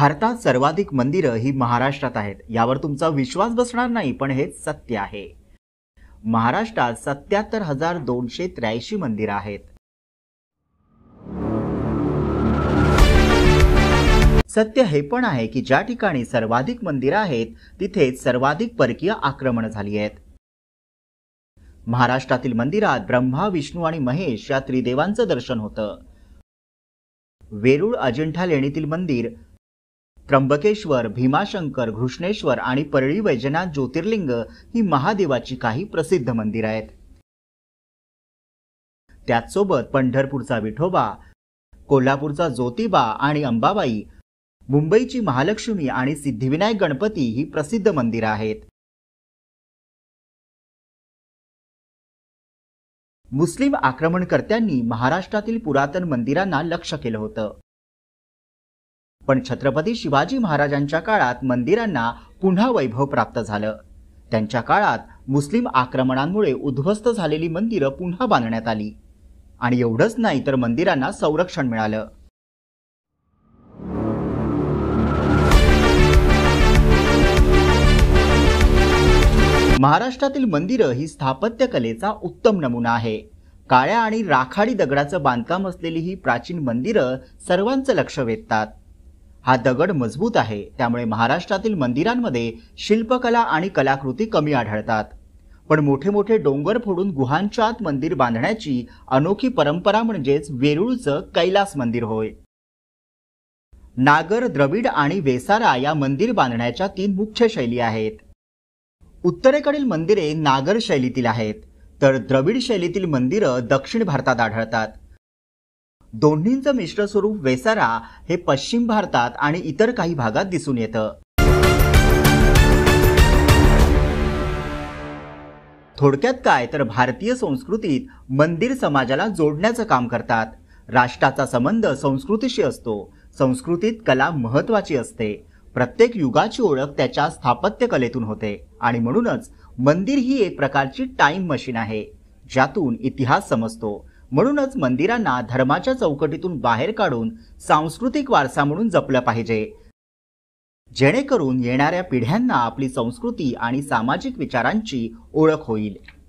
भारतात सर्वाधिक मंदिरं ही महाराष्ट्रात आहेत। यावर तुमचा विश्वास बसणार नाही, पण हे सत्य आहे। महाराष्ट्रात 77,283 मंदिरं आहेत। सत्य हे पण आहे की ज्या ठिकाणी सर्वाधिक मंदिरं आहेत तिथेच सर्वाधिक परकीय आक्रमण झाली आहेत। महाराष्ट्रातील मंदिरात ब्रह्मा, विष्णू आणि महेश या त्रिदेवांचं दर्शन होतं। वेरूळ अजिंठा लेणीतील मंदिर, त्र्यंबकेश्वर, भीमाशंकर, घृष्णेश्वर आणि परळी वैजनाथ ज्योतिर्लिंग ही महादेवाची काही प्रसिद्ध मंदिरं आहेत। त्याचसोबत पंढरपूरचा विठोबा, कोल्हापूरचा ज्योतिबा आणि अंबाबाई, मुंबईची महालक्ष्मी आणि सिद्धिविनायक गणपती ही प्रसिद्ध मंदिरं आहेत। मुस्लिम आक्रमणकर्त्यांनी महाराष्ट्रातील पुरातन मंदिरांना लक्ष्य केलं होतं, पण छत्रपती शिवाजी महाराजांच्या काळात मंदिरांना पुन्हा वैभव प्राप्त झालं। त्यांच्या काळात मुस्लिम आक्रमणांमुळे उद्ध्वस्त झालेली मंदिरं पुन्हा बांधण्यात आली आणि एवढंच नाही तर मंदिरांना संरक्षण मिळालं। महाराष्ट्रातील मंदिरं ही स्थापत्य कलेचा उत्तम नमुना आहे। काळ्या आणि राखाडी दगडाचं बांधकाम असलेली ही प्राचीन मंदिरं सर्वांचं लक्ष वेधतात। हा दगड मजबूत आहे, त्यामुळे महाराष्ट्रातील मंदिरांमध्ये शिल्पकला आणि कलाकृती कमी आढळतात। पण मोठे मोठे डोंगर फोडून गुहांच्या आत मंदिर बांधण्याची अनोखी परंपरा म्हणजेच वेरूळचं कैलास मंदिर होय। नागर, द्रविड आणि वेसारा या मंदिर बांधण्याच्या 3 मुख्य शैली आहेत। उत्तरेकडील मंदिरे नागर शैलीतील आहेत, तर द्रविड शैलीतील मंदिरं दक्षिण भारतात आढळतात। दोन्हींचं मिश्र स्वरूप वेसारा हे पश्चिम भारतात आणि इतर काही भागात दिसून येतं। थोडक्यात काय तर भारतीय संस्कृतीत मंदिर समाजाला जोडण्याचं काम करतात। राष्ट्राचा संबंध संस्कृतीशी असतो। संस्कृतीत कला महत्त्वाची असते। प्रत्येक युगाची ओळख त्याच्या स्थापत्य कलेतून होते आणि म्हणूनच मंदिर ही एक प्रकारची टाइम मशीन आहे, ज्यातून इतिहास समजतो। म्हणूनच मंदिरांना धर्माच्या चौकटीतून बाहेर काढून सांस्कृतिक वारसा म्हणून जपलं पाहिजे, जेणेकरून येणाऱ्या पिढ्यांना आपली संस्कृती आणि सामाजिक विचारांची ओळख होईल।